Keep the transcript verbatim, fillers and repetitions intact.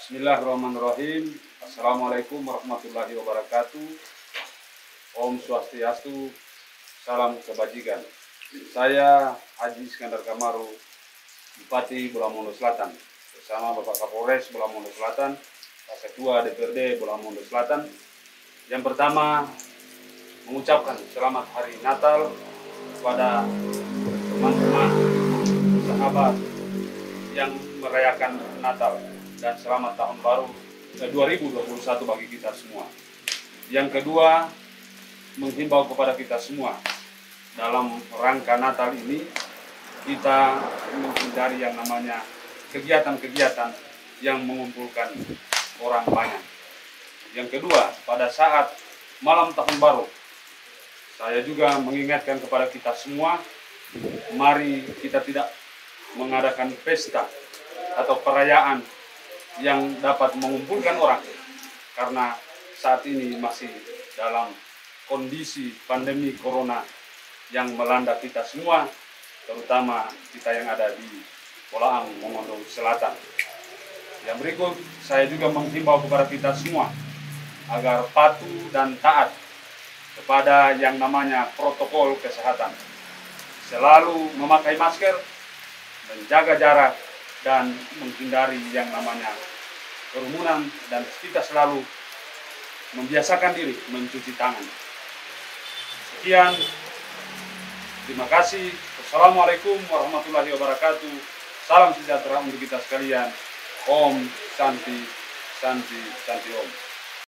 Bismillahirrahmanirrahim. Assalamualaikum warahmatullahi wabarakatuh. Om Swastiastu, salam kebajikan. Saya Haji Iskandar Kamaru, Bupati Bolamondo Selatan, bersama Bapak Kapolres Bolamondo Selatan, Pak Ketua D P R D Bolamondo Selatan. Yang pertama, mengucapkan selamat hari Natal kepada teman-teman sahabat yang merayakan Natal, dan selamat tahun baru dua ribu dua puluh satu bagi kita semua. Yang kedua, menghimbau kepada kita semua dalam rangka Natal ini kita menghindari yang namanya kegiatan-kegiatan yang mengumpulkan orang banyak. Yang kedua, pada saat malam tahun baru, saya juga mengingatkan kepada kita semua, mari kita tidak mengadakan pesta atau perayaan yang dapat mengumpulkan orang, karena saat ini masih dalam kondisi pandemi corona yang melanda kita semua, terutama kita yang ada di Bolaang Mongondo Selatan. Yang berikut, saya juga menghimbau kepada kita semua agar patuh dan taat kepada yang namanya protokol kesehatan, selalu memakai masker, menjaga jarak, dan menghindari yang namanya kerumunan, dan kita selalu membiasakan diri mencuci tangan. Sekian, terima kasih. Wassalamualaikum warahmatullahi wabarakatuh. Salam sejahtera untuk kita sekalian. Om Santi, Santi, Santi Om.